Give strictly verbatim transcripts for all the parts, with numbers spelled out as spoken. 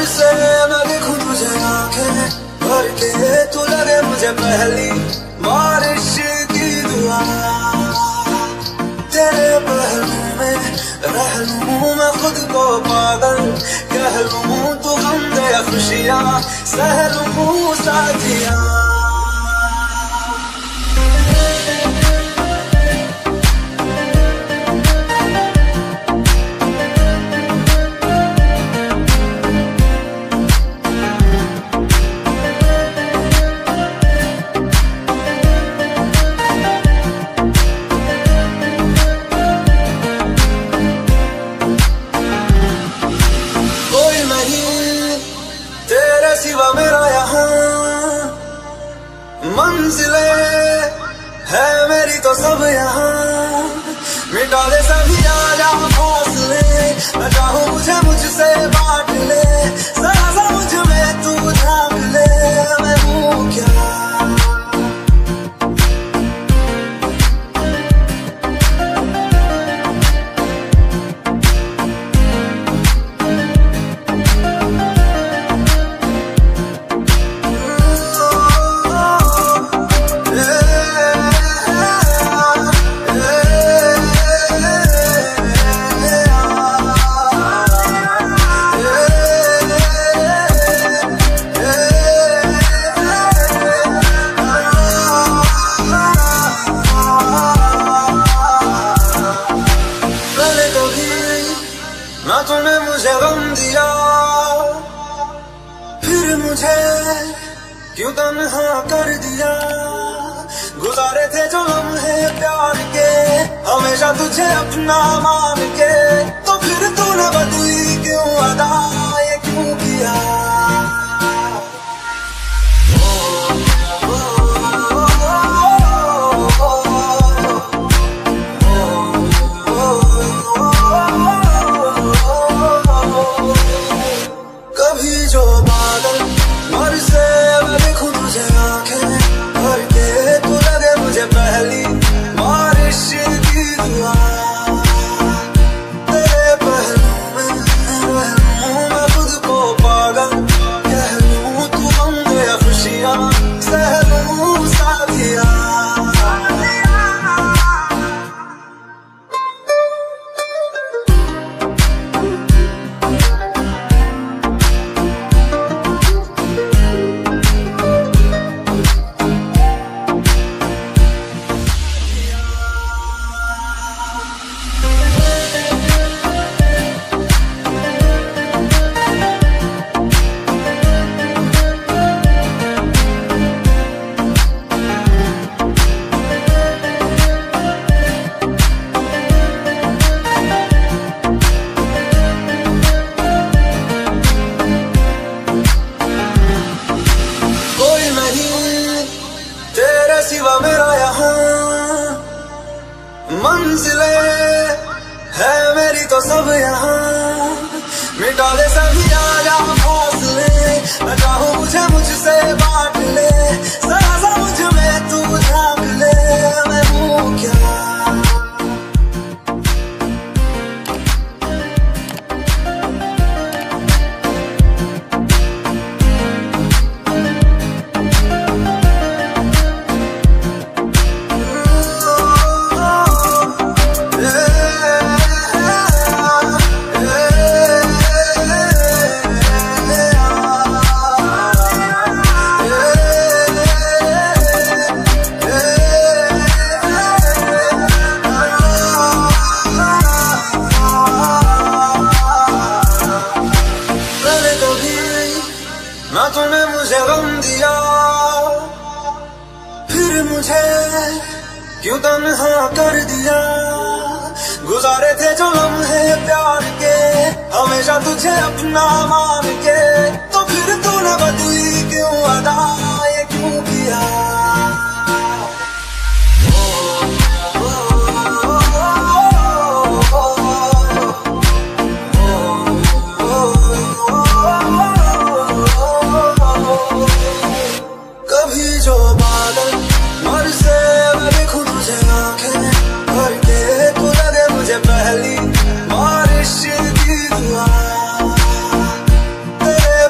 से मैं देखूं तुझे आंखें भर के, तू लगे मुझे पहली बारिश की दुआ। तेरे पहलू में रह लूं मैं खुद को पागल, कह लूं तू गम दे खुशियां सह लूं साथिया। सिवा मेरा यहाँ मंजिले है मेरी तो सब यहाँ, मिटा दे सभी आजा फासले, मैं चाहूँ मुझे मुझसे बांट ले, जरा सा मुझ में तू झांक ले, मैं हूँ क्या ना तूने मुझे गम दिया, फिर मुझे क्यों तन्हा कर दिया। गुजारे थे जो लम्हे प्यार के, हमेशा तुझे अपना मान के, तो फिर तूने बदली क्यों अदा, ये क्यों किया। जो बादल मर से मैं देखूं तुझे आंखें भर के, तू लगे मुझे पहली बारिश की दुआ। तेरे पहलू में रह लूं मैं खुद को पागल, कह लूं तू गम दे खुशियां सह लूं साथिया। सिवा मेरा यहाँ मंजिले है मेरी तो सब यहाँ, मिटा दे सभी आजा फासले, मैं चाहूँ मुझे मुझसे बांट ले, जरा सा मुझ में तू झांक ले, मैं हूँ क्या। ना तूने मुझे गम दिया, फिर मुझे क्यों तन्हा कर दिया। गुजारे थे जो लम्हे प्यार के, हमेशा तुझे अपना मान के, तो फिर तूने बदली क्यों अदा, ये क्यों किया। कभी जो बादल मर से मैं देखूं तुझे आंखें भर के, तू लगे मुझे पहली बारिश की दुआ। तेरे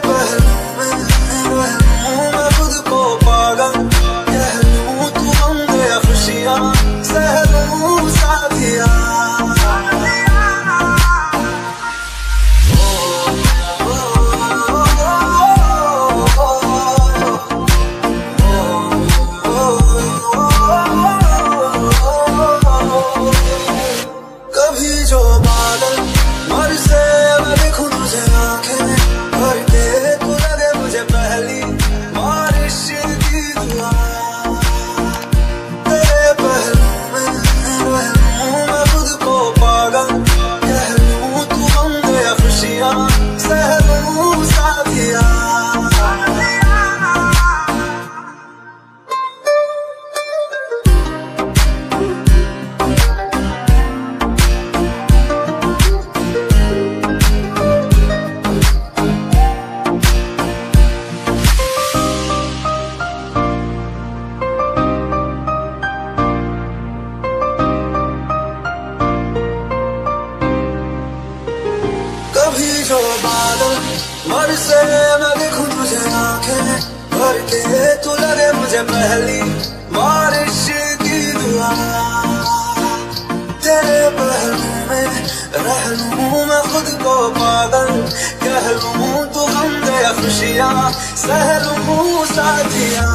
पागल कह लूं तू गम दे या खुशियाँ सह लूं साथियाँ।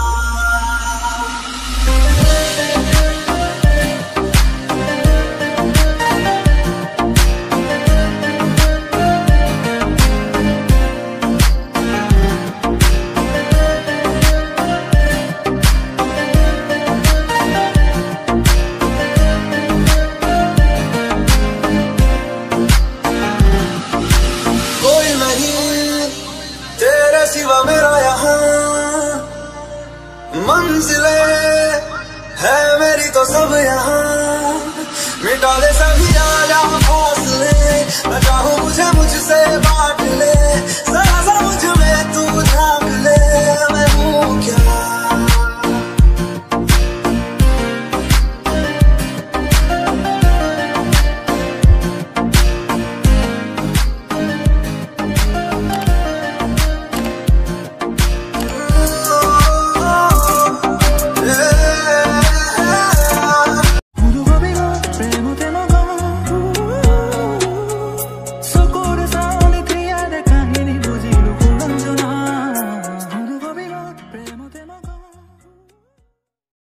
सिवा मेरा यहाँ मंजिले है मेरी तो सब यहाँ मिटा दे सभी आजा फासले मैं चाहूँ मुझे मुझसे बांट ले जरा सा मुझ में